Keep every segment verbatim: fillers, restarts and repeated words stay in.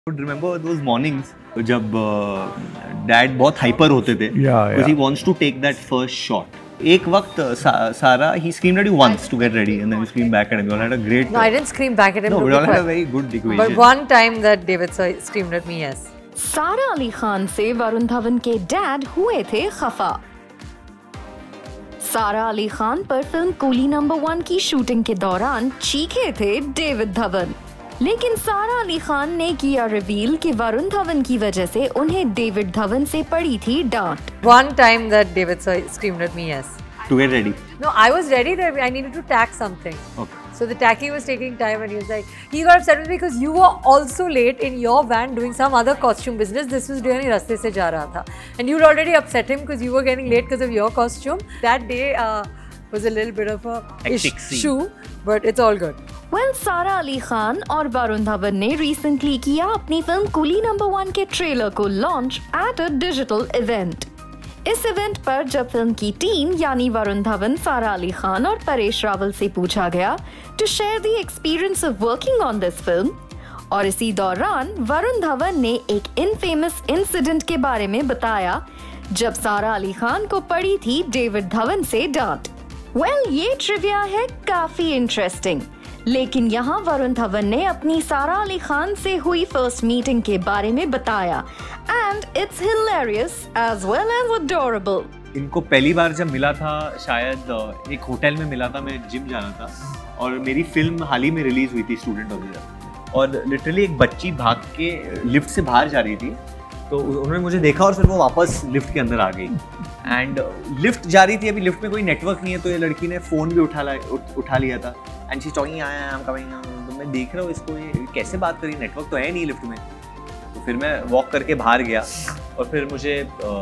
Remember those mornings जब dad बहुत hyper होते थे because he wants to take that first shot. एक वक्त सारा he screamed at you once to get ready and then you screamed back at him. You all had a great. No, I didn't scream back at him. No, we all had a very good equation. But one time that David screamed at me, yes. सारा अली खान से वरुण धवन के dad हुए थे खफा। सारा अली खान पर film Coolie number one की shooting के दौरान चीखे थे डेविड धवन, लेकिन सारा अली खान ने किया रिवील कि वरुण धवन की वजह से उन्हें डेविड धवन से पड़ी थी डांट। One time that David screamed at me, yes. To get ready. No, I was ready there. I needed to tack something. Okay. So the tacking was taking time, and he was like, he got upset with me because you were also late in your van doing some other costume business. This was doing रास्ते से जा रहा था, and you'd already upset him because you were getting late because of your costume. That day uh, was a little bit of a issue, but it's all good. Well, सारा अली खान और वरुण धवन ने recently किया अपनी फिल्म कूली नंबर वन के trailer को launch at a digital event. इस event पर जब फिल्म की टीम यानी वरुण धवन, सारा अली खान और परेश रावल से पूछा गया to share the experience of working on this film, और इसी दौरान वरुण धवन ने एक इनफेमस इंसिडेंट के बारे में बताया जब सारा अली खान को पड़ी थी डेविड धवन से डांट। वेल well, ये ट्रिविया है काफी इंटरेस्टिंग, लेकिन यहाँ वरुण धवन ने अपनी सारा अली खान से हुई फर्स्ट मीटिंग के बारे में बताया and it's hilarious as well as adorable. इनको पहली बार जब मिला था शायद एक होटल में मिला था, मैं जिम जाना था और मेरी फिल्म हाल ही में रिलीज हुई थी स्टूडेंट ऑफ द ईयर, और लिटरली एक बच्ची भाग के लिफ्ट से बाहर जा रही थी तो उन्होंने मुझे देखा और फिर वो वापस लिफ्ट के अंदर आ गई एंड लिफ्ट जा रही थी। अभी लिफ्ट में कोई नेटवर्क नहीं है तो ये लड़की ने फ़ोन भी उठा ला उठ, उठा लिया था and she talking I am coming. तो मैं देख रहा हूँ इसको, ये कैसे बात करी, नेटवर्क तो है नहीं लिफ्ट में। तो फिर मैं वॉक करके बाहर गया और फिर मुझे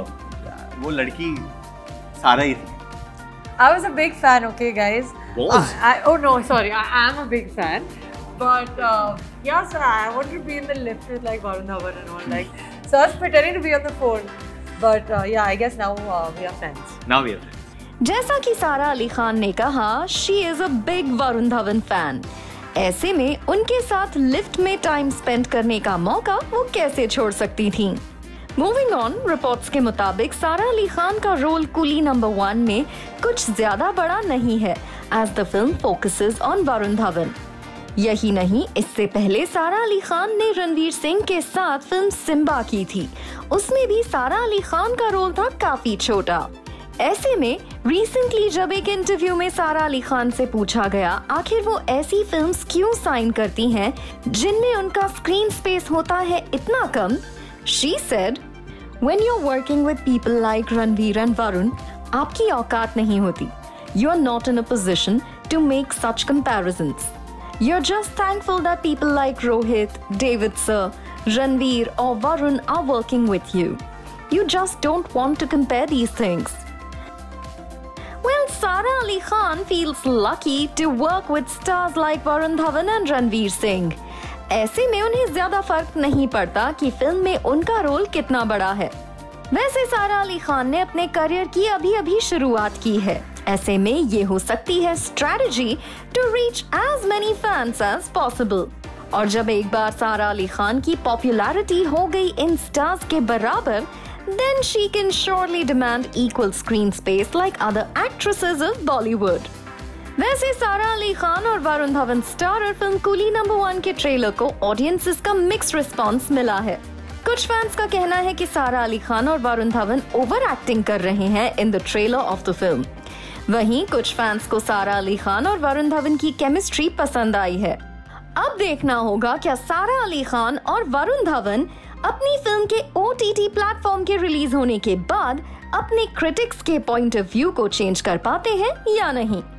वो लड़की सारा ही थी। I was a big fan, okay guys. Was? I, I, oh no, sorry, I am a big fan. But uh, yeah, so I wanted to be in the lift with like Varun Dhawan and all, like, so I was pretending to be on the phone. But uh, yeah, I guess now uh, we are friends. Now we are friends. जैसा कि सारा अली खान ने कहा, she is a big Varun Dhawan fan. ऐसे में उनके साथ lift में टाइम स्पेंड करने का मौका वो कैसे छोड़ सकती थीं? मूविंग ऑन, रिपोर्ट्स के मुताबिक सारा अली खान का रोल कूली नंबर वन में कुछ ज्यादा बड़ा नहीं है, as the film focuses on Varun Dhawan. यही नहीं, इससे पहले सारा अली खान ने रणवीर सिंह के साथ फिल्म सिम्बा की थी। उसमें भी सारा अली खान का रोल था काफी छोटा। ऐसे में रिसेंटली जब एक इंटरव्यू में सारा अली खान से पूछा गया आखिर वो ऐसी फिल्म्स क्यों साइन करती हैं जिनमें उनका स्क्रीन स्पेस होता है इतना कम, she said, when you are working with people like Ranveer and Varun, आपकी औकात नहीं होती। You are not in a position to make such comparisons. You're just thankful that people like Rohit, David sir, Ranveer or Varun are working with you. You just don't want to compare these things. Well, Sara Ali Khan feels lucky to work with stars like Varun Dhawan and Ranveer Singh. ऐसे में उन्हें ज्यादा फर्क नहीं पड़ता कि film में उनका रोल कितना बड़ा है। वैसे सारा अली खान ने अपने करियर की अभी अभी शुरुआत की है, ऐसे में ये हो सकती है strategy to reach as many fans as possible. और जब एक बार सारा अली खान की पॉपुलैरिटी हो गई इन स्टार्स के बराबर, then she can surely demand equal screen space like other actresses of Bollywood. वैसे सारा अली खान और वरुण धवन स्टारर फिल्म कूली नंबर वन के ट्रेलर को ऑडियंसेस का मिक्स्ड रिस्पॉन्स मिला है। कुछ फैंस का कहना है कि सारा अली खान और वरुण धवन ओवर एक्टिंग कर रहे हैं in the trailer of the film. वहीं कुछ फैंस को सारा अली खान और वरुण धवन की केमिस्ट्री पसंद आई है। अब देखना होगा क्या सारा अली खान और वरुण धवन अपनी फिल्म के ओ टी टी प्लेटफॉर्म के रिलीज होने के बाद अपने क्रिटिक्स के पॉइंट ऑफ व्यू को चेंज कर पाते हैं या नहीं।